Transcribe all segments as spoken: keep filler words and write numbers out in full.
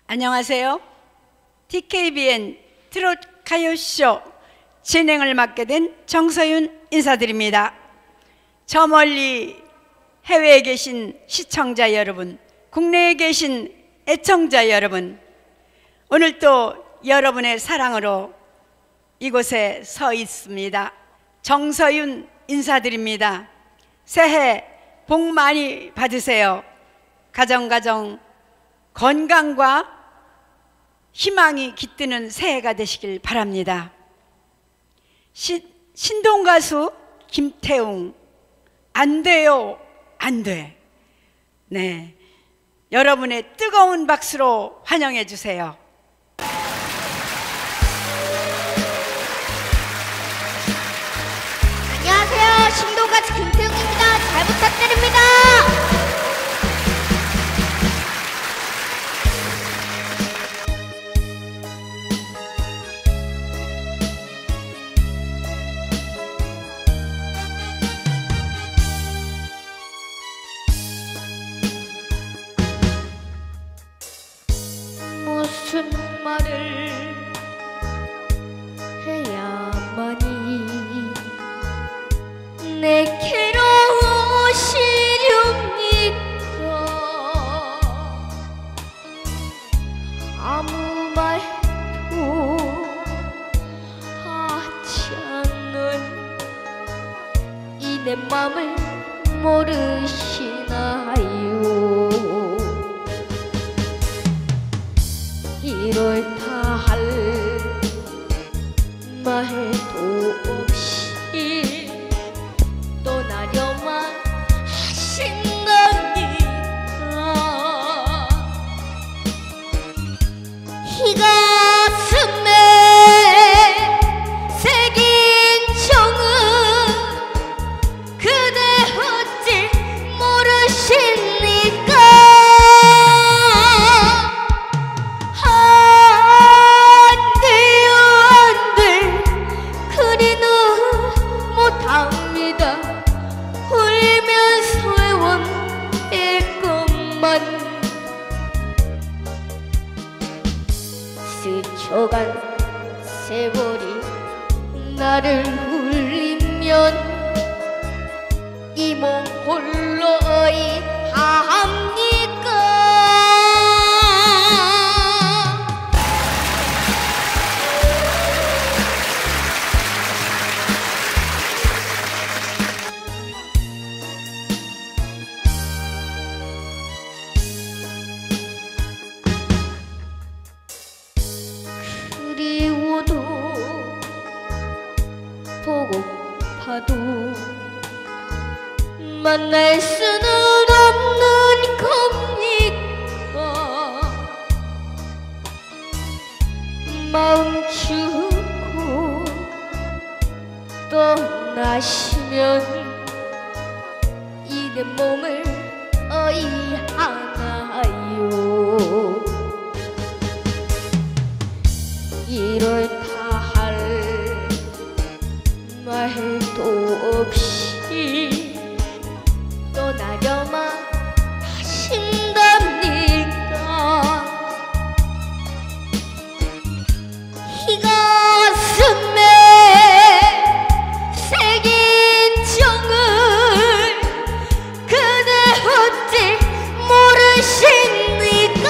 안녕하세요. 티케이비엔 트롯 가요쇼 진행을 맡게 된 정서윤 인사드립니다. 저 멀리 해외에 계신 시청자 여러분, 국내에 계신 애청자 여러분, 오늘 또 여러분의 사랑으로 이곳에 서 있습니다. 정서윤 인사드립니다. 새해 복 많이 받으세요. 가정가정 건강과 희망이 깃드는 새해가 되시길 바랍니다. 시, 신동가수 김태웅, 안 돼요, 안 돼. 네, 여러분의 뜨거운 박수로 환영해 주세요. 안녕하세요, 신동가수 김태웅입니다. 잘 부탁드립니다. 무슨 말을 해야만이 내게로 오시렵니까? 아무 말도 하지 않는 이 내 맘을 모르시나요? 이럴다 할 말도 없이 떠나려만 하신다니까. 이 가슴에 새긴 정은 그대 어찌 모르십니까? 스쳐간 세월이 나를 울리면 이 몸 홀로이 합니까? 그리워도 보고파도 만날 수는 없는 겁니까? 마음 주고 떠나시면 이 내 몸을 어이하나요? 이럴다 할 말도 없이 떠나려만 하신답니까? 이 가슴에 새긴 정을 그대 어찌 모르십니까?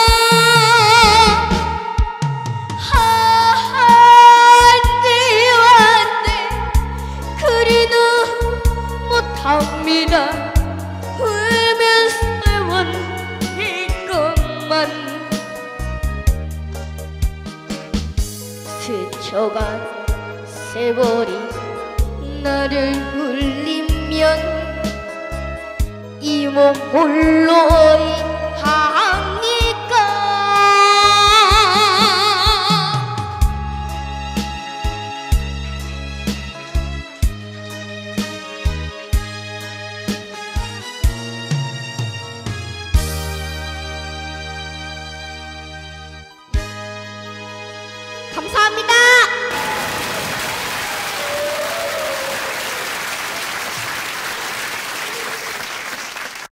합니다. 울면서 원했건만 스쳐간 세월이 나를 울리면 이 몸 홀로이 하